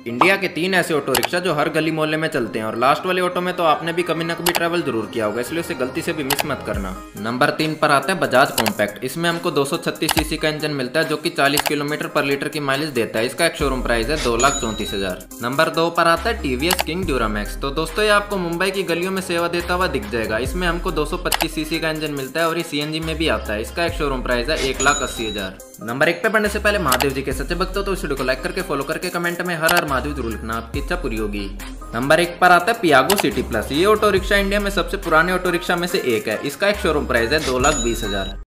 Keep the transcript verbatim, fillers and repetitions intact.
India के तीन ऐसे ऑटो रिक्शा जो हर गली मोहल्ले में चलते हैं और लास्ट वाले ऑटो में तो आपने भी कभी ना कभी ट्रैवल जरूर किया होगा, इसलिए उसे गलती से भी मिस मत करना। नंबर तीन पर आता है बजाज कॉम्पैक्ट। इसमें हमको दो सौ छत्तीस सीसी का इंजन मिलता है जो कि चालीस किलोमीटर पर लीटर की माइलेज देता है। इसका एक शोरूम प्राइस है दो लाख चौंतीस हजार। नंबर दो पर आता है टीवीएस किंग ड्यूरामैक्स। तो दोस्तों ये आपको मुंबई की गलियों में सेवा देता हुआ दिख जाएगा। इसमें हमको दो सौ पच्चीस सीसी का इंजन मिलता है और ये सीएनजी में भी आता है। इसका एक शोरूम प्राइस है एक लाख अस्सी हजार। नंबर एक पे बढ़ने से पहले महादेव जी के सच्चे भक्त हो तो इस वीडियो को लाइक करके फॉलो करके कमेंट में हर हर महादेव जरूर लिखना, आपकी इच्छा पूरी होगी। नंबर एक पर आता है पियागो सिटी प्लस। ये ऑटो रिक्शा इंडिया में सबसे पुराने ऑटो रिक्शा में से एक है। इसका एक शोरूम प्राइस है दो लाख बीस हजार।